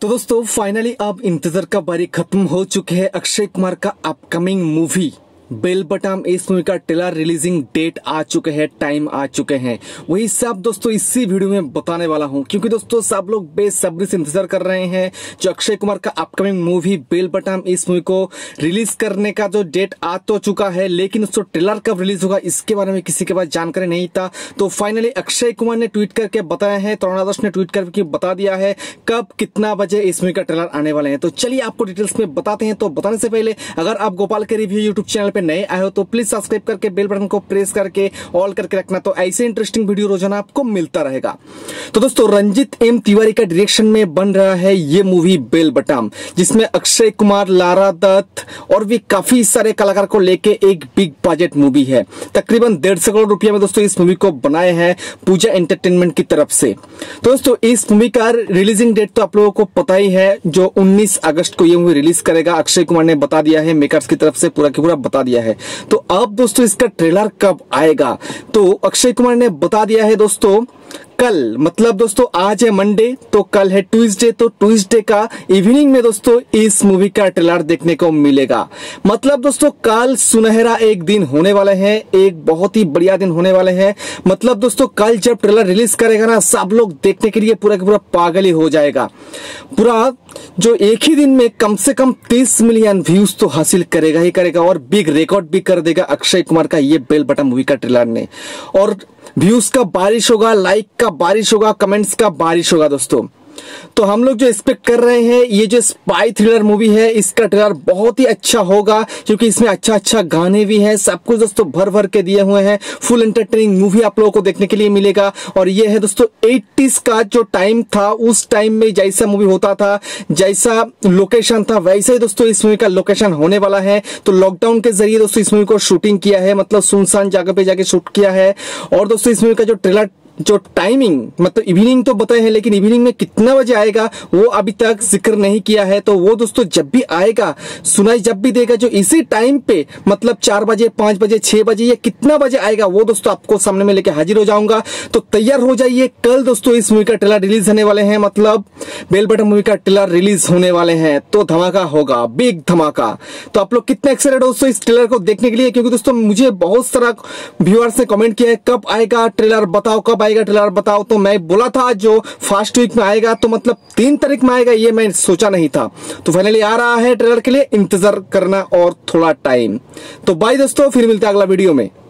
तो दोस्तों फाइनली अब इंतजार का बारी खत्म हो चुके हैं। अक्षय कुमार का अपकमिंग मूवी बेल बटम, इस मूवी का ट्रेलर रिलीजिंग डेट आ चुके हैं, टाइम आ चुके हैं। वही सब दोस्तों इसी वीडियो में बताने वाला हूं, क्योंकि दोस्तों सब लोग बेसब्री से इंतजार कर रहे हैं जो अक्षय कुमार का अपकमिंग मूवी बेल बटम, इस मूवी को रिलीज करने का जो डेट आ तो चुका है, लेकिन उसको ट्रेलर कब रिलीज होगा इसके बारे में किसी के पास जानकारी नहीं था। तो फाइनली अक्षय कुमार ने ट्वीट करके बताया है, तरुण आदर्श ने ट्वीट करके बता दिया है कब कितना बजे इस मूवी का ट्रेलर आने वाले हैं। तो चलिए आपको डिटेल्स में बताते हैं। तो बताने से पहले अगर आप गोपाल के रिव्यू यूट्यूब चैनल पे नए आए हो तो प्लीज सब्सक्राइब करके बेल बटन को प्रेस करके ऑल करके रखना, तो ऐसे इंटरेस्टिंग वीडियो रोजाना आपको मिलता रहेगा। तो दोस्तों रंजीत एम तिवारी का डायरेक्शन में बन रहा है ये मूवी बेल बटम, जिसमें अक्षय कुमार, लारा दत्त और भी काफी सारे कलाकार को लेके एक बिग बजट मूवी है। तकरीबन 150 करोड़ रुपया में दोस्तों इस मूवी को बनाए हैं पूजा एंटरटेनमेंट की तरफ से। तो दोस्तों इस मूवी का रिलीजिंग डेट तो आप लोगों को पता ही है, जो 19 अगस्त को ये मूवी रिलीज करेगा। अक्षय कुमार ने बता दिया है, मेकर्स की तरफ से पूरा की पूरा बता दिया है। तो अब दोस्तों इसका ट्रेलर कब आएगा, तो अक्षय कुमार ने बता दिया है दोस्तों कल, मतलब दोस्तों आज है मंडे तो कल है ट्यूसडे, तो ट्यूसडे का इवनिंग में दोस्तों इस मूवी का ट्रेलर देखने को मिलेगा। मतलब दोस्तों कल सुनहरा एक दिन होने वाले हैं, एक बहुत ही बढ़िया दिन होने वाले हैं। मतलब दोस्तों कल जब ट्रेलर रिलीज करेगा ना, सब लोग देखने के लिए पूरा का पूरा पागल ही हो जाएगा। पूरा जो एक ही दिन में कम से कम 30 मिलियन व्यूज तो हासिल करेगा ही करेगा, और बिग रिकॉर्ड भी कर देगा अक्षय कुमार का ये बेल बटम मूवी का ट्रेलर ने। और व्यूज का बारिश होगा, लाइक का बारिश होगा, कमेंट्स का बारिश होगा दोस्तों। तो हम लोग जो एक्सपेक्ट कर रहे हैं ये जो स्पाई थ्रिलर मूवी है, इसका ट्रेलर बहुत ही अच्छा होगा, क्योंकि इसमें अच्छा गाने भी हैं, सब कुछ दोस्तों भर भर के दिए हुए हैं। फुल एंटरटेनिंग मूवी आप लोगों को देखने के लिए मिलेगा। और ये है दोस्तों 80s का जो टाइम था, उस टाइम में जैसा मूवी होता था, जैसा लोकेशन था, वैसे ही दोस्तों इस मूवी का लोकेशन होने वाला है। तो लॉकडाउन के जरिए दोस्तों इस मूवी को शूटिंग किया है, मतलब सुनसान जगह पे जाके शूट किया है। और दोस्तों इस मूवी का जो ट्रेलर जो टाइमिंग, मतलब इवनिंग तो बताए हैं, लेकिन इवनिंग में कितना बजे आएगा वो अभी तक जिक्र नहीं किया है। तो वो दोस्तों जब भी आएगा, सुनाई जब भी देगा, जो इसी टाइम पे मतलब 4 बजे, 5 बजे, 6 बजे या कितना बजे आएगा, वो दोस्तों आपको सामने में लेके हाजिर हो जाऊंगा। तो तैयार हो जाइए, कल दोस्तों इस मूवी का ट्रेलर रिलीज होने वाले हैं, मतलब बेल बटम मूवी का ट्रेलर रिलीज होने वाले हैं। तो धमाका होगा, बिग धमाका। तो आप लोग कितने एक्साइटेड हो दोस्तों इस ट्रेलर को देखने के लिए, क्योंकि दोस्तों मुझे बहुत सारा व्यूअर्स ने कमेंट किया है कब आएगा ट्रेलर बताओ, कब आएगा ट्रेलर बताओ। तो मैं बोला था जो फर्स्ट वीक में आएगा, तो मतलब 3 तारीख में आएगा, ये मैं सोचा नहीं था। तो फाइनली आ रहा है ट्रेलर के लिए, इंतजार करना और थोड़ा टाइम। तो बाय दोस्तों, फिर मिलते हैं अगला वीडियो में।